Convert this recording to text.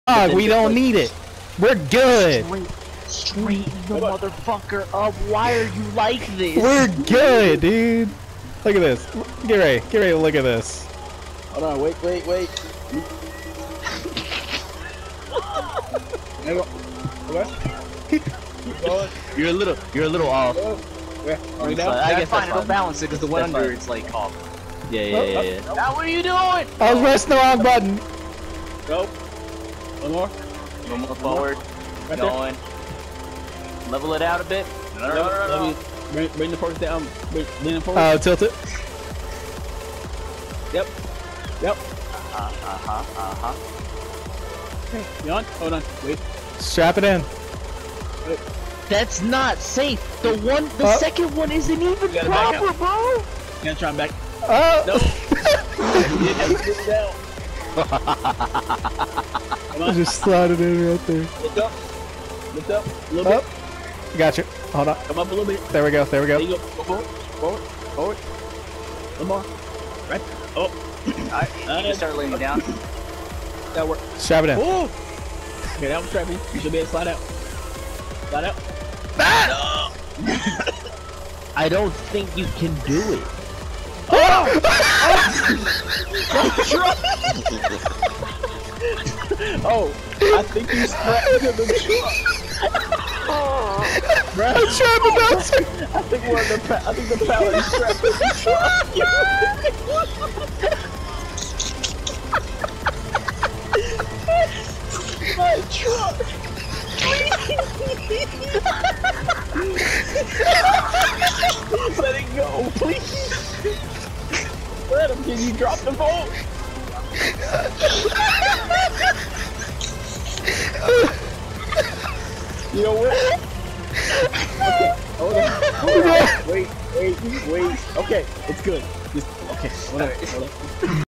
Dog, we don't need it. We're good. Straighten the motherfucker up. Why are you like this? We're good, dude. Look at this. Get ready to look at this. Hold on, wait. There you go. Okay. You're a little off. Bring it down. I guess fine. It'll balance it because the one under it's like off. Yeah. Now what are you doing? I was pressing the wrong button. Go. One more. One more forward. Right Going. Level it out a bit. No. Bring the forks down. Lean it forward. Tilt it. Yep. Okay. You on? Hold on. Wait. Strap it in. That's not safe. The second one isn't even gotta back proper, bro. Gonna try back. No. You have to get it down. Come I on. just slotted in right there. Lift up. A little bit. Gotcha. Hold on. Come up a little bit. There we go. There you go. Go forward. One more. Right. Oh. Alright, you can start laying down. That worked. Strap it in. Oh. Okay, that was strapping. You should be able to slide out. Slide out. I don't think you can do it. Oh, I think you strapped to the truck. Bruh, I think the pallet is strapped to the truck. My truck. Let it go, please. Let him. Can you drop the boat? You know what? Okay, hold on. Wait. Okay, it's good. Okay, hold on.